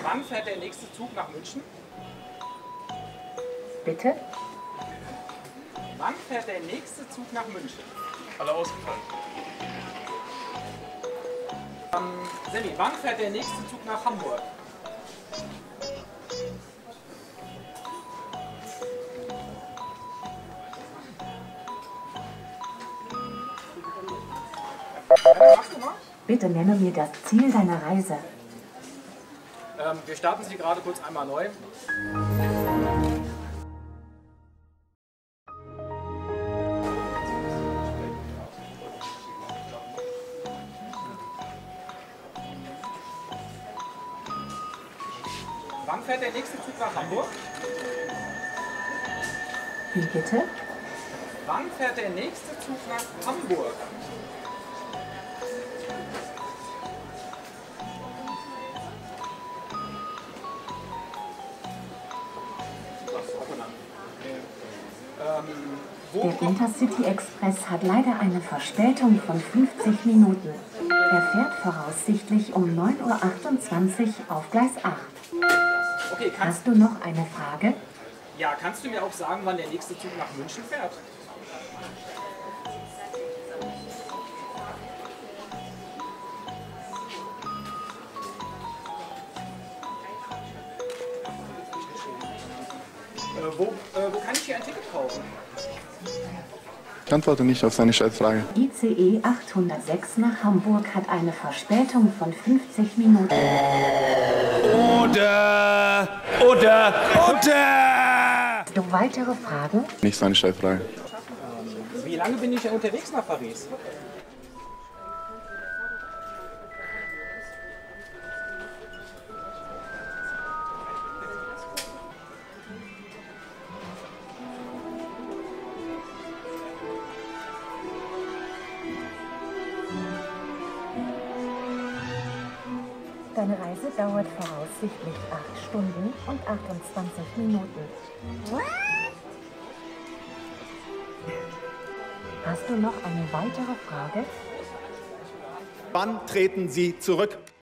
Wann fährt der nächste Zug nach München? Bitte? Wann fährt der nächste Zug nach München? Alle ausgefallen. Sally, wann fährt der nächste Zug nach Hamburg? Machst du mal? Bitte nenne mir das Ziel deiner Reise. Wir starten sie gerade kurz einmal neu. Wann fährt der nächste Zug nach Hamburg? Wie bitte? Wann fährt der nächste Zug nach Hamburg? Der Intercity Express hat leider eine Verspätung von 50 Minuten. Er fährt voraussichtlich um 9:28 Uhr auf Gleis 8. Okay, Hast du noch eine Frage? kannst du mir auch sagen, wann der nächste Zug nach München fährt? Wo kann ich hier ein Ticket kaufen? Ich antworte nicht auf seine Scheißfrage. ICE 806 nach Hamburg hat eine Verspätung von 50 Minuten. Oder! Hast du weitere Fragen? Nicht seine Scheißfrage. Wie lange bin ich denn unterwegs nach Paris? Deine Reise dauert voraussichtlich 8 Stunden und 28 Minuten. Hast du noch eine weitere Frage? Wann treten Sie zurück?